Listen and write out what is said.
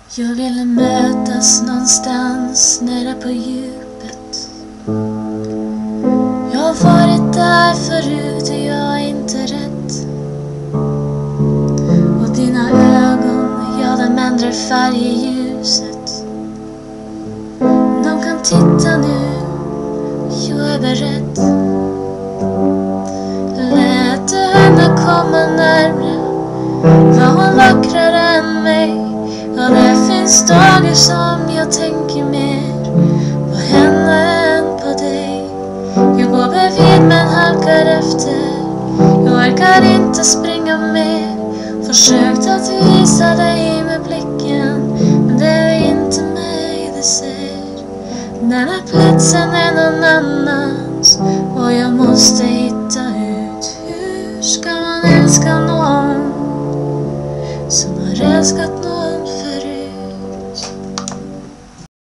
Jag ville mötas någonstans nära på djupet. Jag har varit där förut och jag är inte rätt. Och dina ögon, ja, de ändrar färg i ljuset. De kan titta nu, jag är beredd. Lät du henne komma närmre? Var hon vackrare än mig? Ja, det finns dagar som jag tänker mer på henne än på dig. Jag går bredvid men halkar efter. Jag orkar inte springa mer. Försökt att visa dig